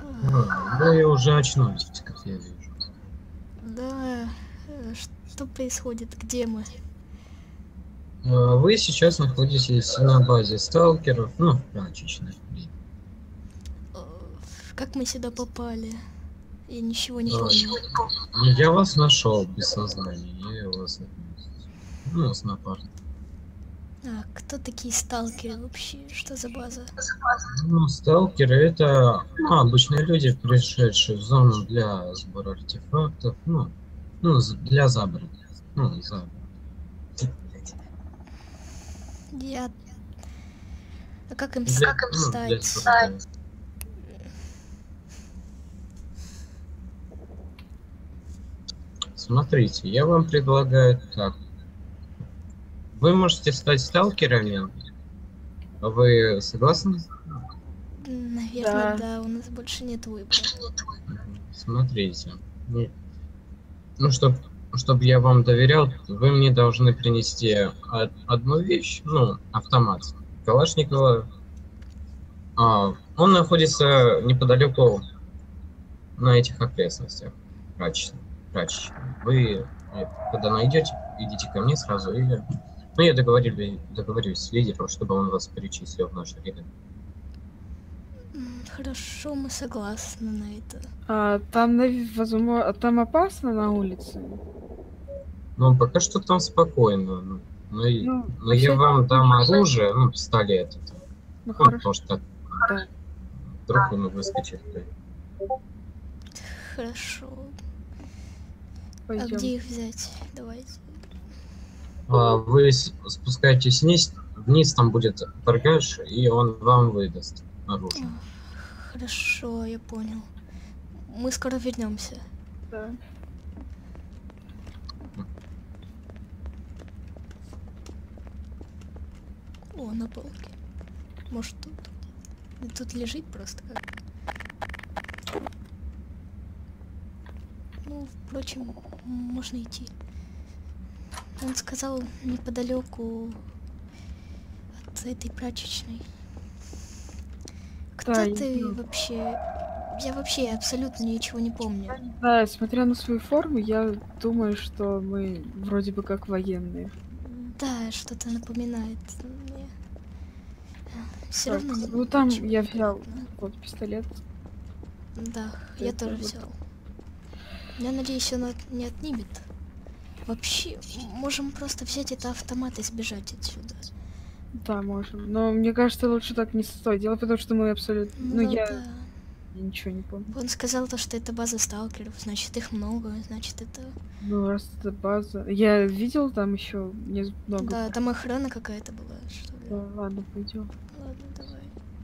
Вы уже очнулись, как я вижу. Да, что происходит? Где мы? Вы сейчас находитесь на базе сталкеров, ну, прачечной. Как мы сюда попали? Я ничего не А, помню. Я вас нашел без сознания, я вас с напарником. А, кто такие сталкеры вообще? Что за база? Ну, сталкеры это обычные люди, пришедшие в зону для сбора артефактов, для забрать. Забрать. Я... А как им Для стать? сбора. Смотрите, я вам предлагаю так. Вы можете стать сталкерами. Вы согласны? Наверное, да, у нас больше нет выбора. Смотрите. Чтобы я вам доверял, вы мне должны принести одну вещь, автомат Калашникова. Он находится неподалеку на этих окрестностях. Прачечной. Вы, когда найдете, идите ко мне сразу или... я договорюсь с лидером, чтобы он вас перечислил в наши ряды. Хорошо, мы согласны на это. Там опасно на улице? Пока что там спокойно. Но я вам дам оружие, пистолет. Потому что вдруг он выскочит. Хорошо. Пойдем. А где их взять? Давайте. Вы спускаетесь вниз там будет торгаш, и он вам выдаст оружие. Хорошо, я понял. Мы скоро вернемся. Да. О, на полке. Может тут? Тут лежит просто как. Впрочем, можно идти. Он сказал неподалеку от этой прачечной. Кто ты вообще? Я абсолютно ничего не помню. Да, смотря на свою форму, я думаю, что мы вроде бы как военные. Да, что-то напоминает мне. Все равно не. Ну там я взял вот пистолет. Да, я тоже взял. Я надеюсь, он не отнимет. Вообще, можем просто взять это автомат и сбежать отсюда. Да, можем. Но мне кажется, лучше так не стоит. Дело в том, что мы абсолютно... Я ничего не помню. Он сказал то, что это база сталкеров, значит их много, значит это... Ну, раз это база... Я видел там еще много... Да, там охрана какая-то была, что ли. Да, ладно, пойдем. Ладно, давай.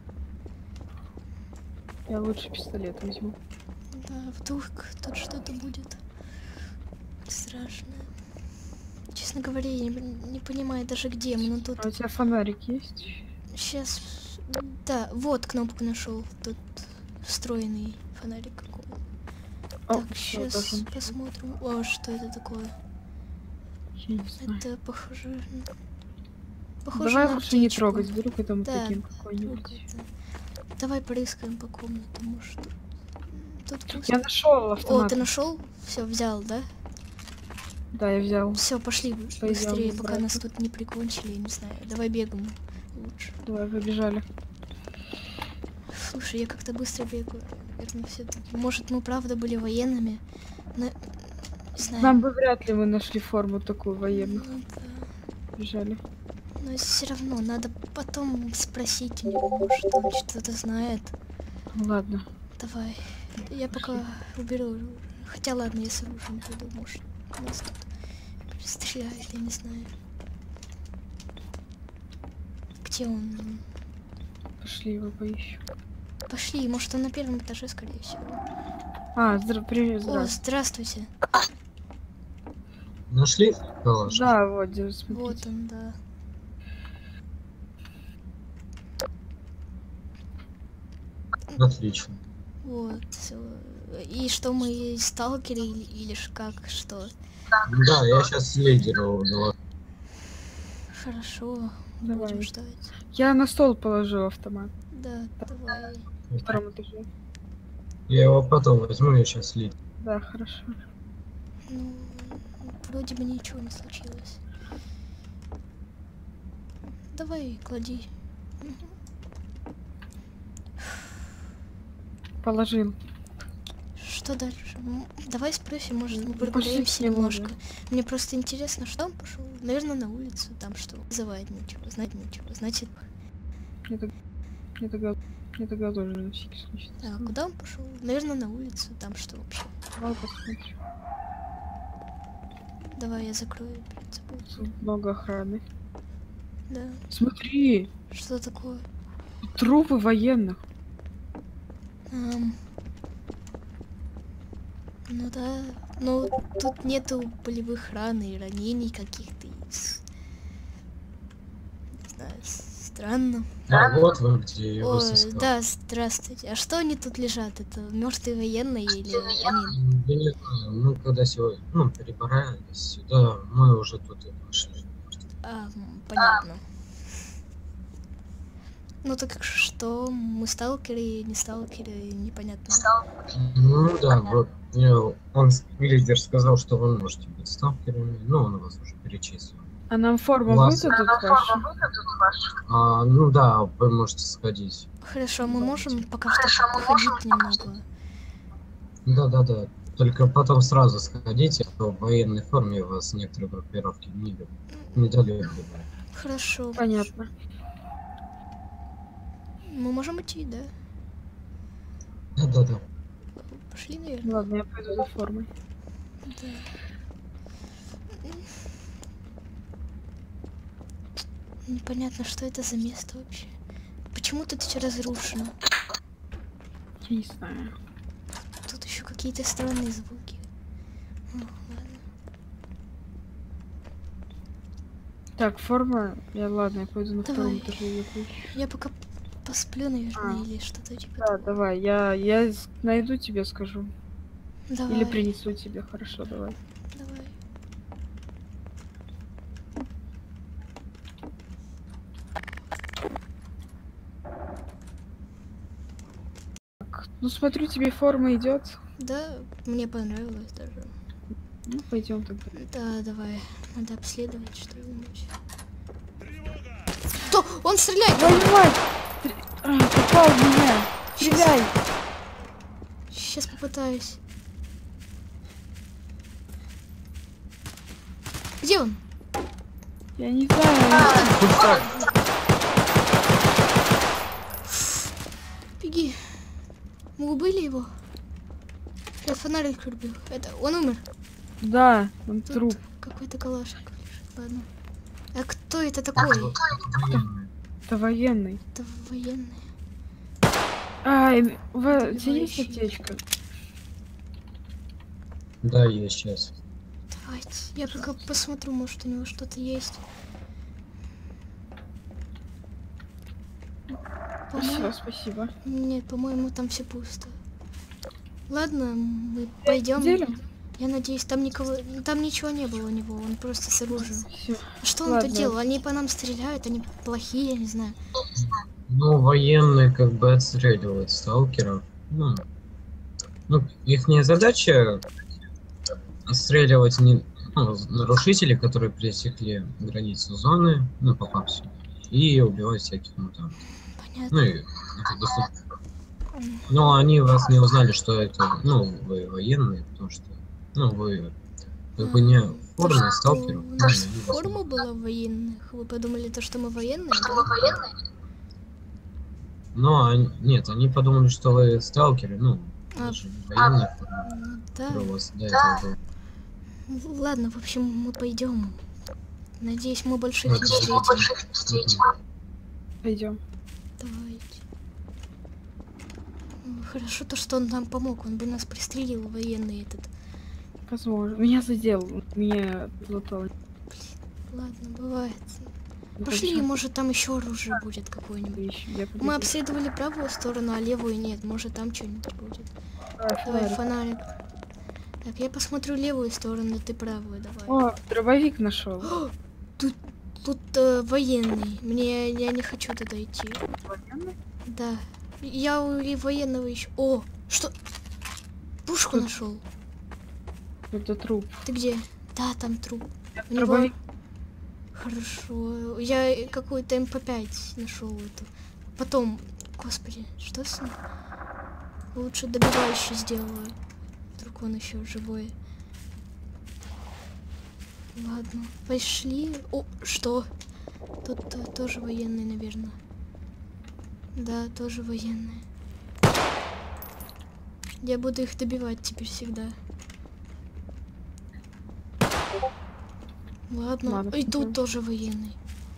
Я лучше пистолет возьму. Да, вдруг тут что-то будет страшное. Честно говоря, я не понимаю даже где мы, но тут... А у тебя фонарик есть? Сейчас... Да, вот кнопку нашел. Тут встроенный фонарик какой-то. Так, сейчас посмотрим. О, что это такое? Я не знаю. Это похоже Давай на лучше не трогать, вдруг это мы таким это... какой-нибудь. Давай порыскаем по комнатам, может. Тут я нашел автомат. О, ты нашел? Все, взял, да? Да, я взял. Все, пошли быстрее, пока нас тут не прикончили, я не знаю. Давай бегаем лучше. Давай, побежали. Слушай, я как-то быстро бегаю. Наверное, все-таки. Может, мы правда были военными, но... Не знаю. Нам бы вряд ли мы нашли форму такую военную. Ну, да. Бежали. Но все равно надо потом спросить у него, может, он что-то знает. Ладно. Давай. Я пока уберу. Хотя ладно, я с оружием пойду, может, нас тут стреляет, я не знаю. Где он? Пошли его поищу. Пошли, может, он на первом этаже, скорее всего. Привет, О, здравствуйте. Нашли? Да, вот, смотрите. Вот он, да. Отлично. Вот. И что, мы сталкеры или как, что? Да, я сейчас лидеру доложу. Хорошо. Давай. Будем ждать. Я на стол положил автомат. Да, давай. На втором этаже. Я его потом возьму, я сейчас лить. Да, хорошо. Ну, вроде бы ничего не случилось. Давай, клади. Мгм. Положил. Что дальше? Давай спросим, может, мы Ну, пошли прогуляемся к нему немножко. уже. Мне просто интересно, что он пошел. Наверное, на улицу, там что. Вызывает ничего, знать ничего. Значит, Я тогда тоже на всякий случай. а куда он пошел? Наверное, на улицу, там что вообще. Давай посмотрим. Давай я закрою перед собой. Тут много охраны. Да. Смотри, Что такое? трупы военных. Ну да. Ну, тут нету болевых ран и ранений каких-то. Не знаю, странно. А вот вы где, я О, вас искал. да, здравствуйте. А что они тут лежат? Это мертвые военные или они? Я не знаю, мы когда сегодня, перебирались сюда, мы уже тут и нашли. Понятно. Ну так что, мы сталкеры, не сталкеры, непонятно. Ну да, вот лидер сказал, что вы можете быть сталкерами, но он вас уже перечислил. А нам форму Класс. выдадут вашу? Ну да, вы можете сходить. Хорошо, мы можем пока что походить немного. Да. Только потом сразу сходите, а то в военной форме вас некоторые группировки не дали. Хорошо. Понятно. Мы можем идти, да? Да. Пошли, наверное. Ладно, я пойду за формой. Да. Непонятно, что это за место вообще. Почему тут все разрушено? Я не знаю. Тут еще какие-то странные звуки. Ладно. Так, форма. Ладно, я пойду на втором Давай. этаже ее поищу. Я пока посплю, наверное, А. или что-то типа. Да, давай, я найду тебе, скажу. Давай. Или принесу тебе, хорошо, давай. Давай. Так, ну смотрю, тебе форма идет. Да, мне понравилось даже. Ну, пойдем тогда. Да, давай. Надо обследовать что-нибудь. Что? Он стреляет! Твою мать! Попал в меня! Стреляй! Сейчас попытаюсь. Где он? Я не знаю. Беги. Мы убили его? Я фонарик рубил. Это он умер? Да, он Тут труп. какой-то калашник лежит. Ладно. А кто это такой? Это военный. Это военный. У тебя есть аптечка? Да, я сейчас. Давайте. Я пока посмотрю, может у него что-то есть. Все, спасибо. Нет, по-моему, там все пусто. Ладно, мы пойдем. Делим? Я надеюсь, там ничего не было у него, он просто с оружием. Все. А что он тут делал? Они по нам стреляют, они плохие, я не знаю. Ну, военные как бы отстреливают сталкеров. Их задача отстреливать нарушителей, которые пересекли границу зоны, попав сюда, и убивать всяких мутантов. Понятно. И это доступно. Но они вас не узнали, что это, вы военные, потому что, вы как бы не в форме сталкеров. У нас форма была военных. Вы подумали, что мы военные? Но нет, они подумали, что вы сталкеры, даже не военные формы. Да. У вас до этого было. Ладно, в общем, мы пойдем. Надеюсь, мы больше Ну, их не встретим. Пойдем. Давайте. Хорошо то, что он нам помог. Он бы нас пристрелил, военный этот. Возможно. Меня задел. Меня злотал. Ладно, бывает. Пошли, может там еще оружие будет какое-нибудь. Мы обследовали правую сторону, а левую нет. Может там что-нибудь будет. Давай, фонарик. Так, я посмотрю левую сторону, ты правую давай. О, дробовик нашел. Тут военный. Я не хочу туда идти. Военный? Да. Я у военного еще. О, что? Пушку нашел. Это труп. Ты где? Да, там труп. У него... Дробовик. Хорошо. Я какую-то МП5 нашел эту. Потом, господи, что с ним? Лучше добивающий сделаю. Вдруг он еще живой. Ладно, пошли. О, что? Тут тоже военные, наверное. Да, тоже военные. Я буду их добивать теперь всегда. Ладно. И тут тоже военный.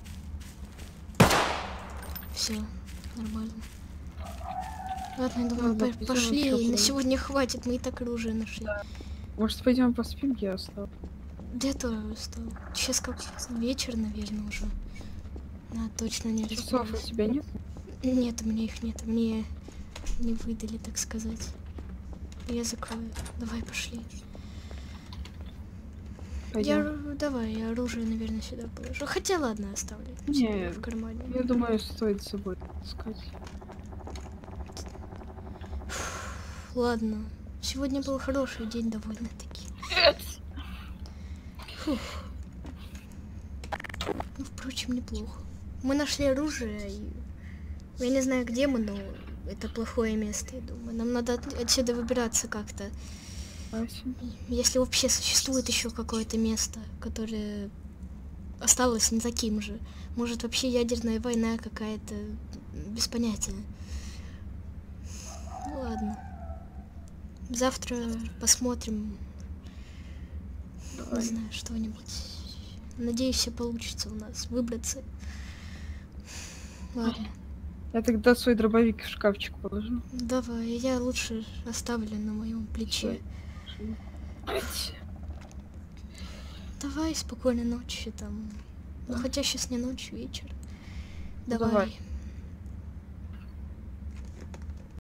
Все, нормально. Ладно, я думаю, пошли. На сегодня хватит, мы и так оружие нашли. Да. Может, пойдем поспим, я устал. Да я тоже устал. Сейчас как вечер, наверное, уже. Точно не Часов у тебя нет? Нет, у меня их нет. Мне не выдали, так сказать. Я закрою. Давай, пошли. Давай, я оружие, наверное, сюда положу. Хотя ладно, оставлю. Не, в кармане. Я думаю, стоит с собой искать. Ладно. Сегодня был хороший день довольно-таки. Ну, впрочем, неплохо. Мы нашли оружие, и... Я не знаю, где мы, но это плохое место, я думаю. Нам надо отсюда выбираться как-то. Если вообще существует еще какое-то место, которое осталось не таким же. Может, вообще ядерная война какая-то, без понятия. Ну, ладно. Завтра посмотрим. Не знаю, что-нибудь. Надеюсь, все получится у нас выбраться. Ладно. Я тогда свой дробовик в шкафчик положу. Давай, я лучше оставлю на моем плече. Давай, спокойной ночи там. Ну, хотя сейчас не ночь, вечер. Давай.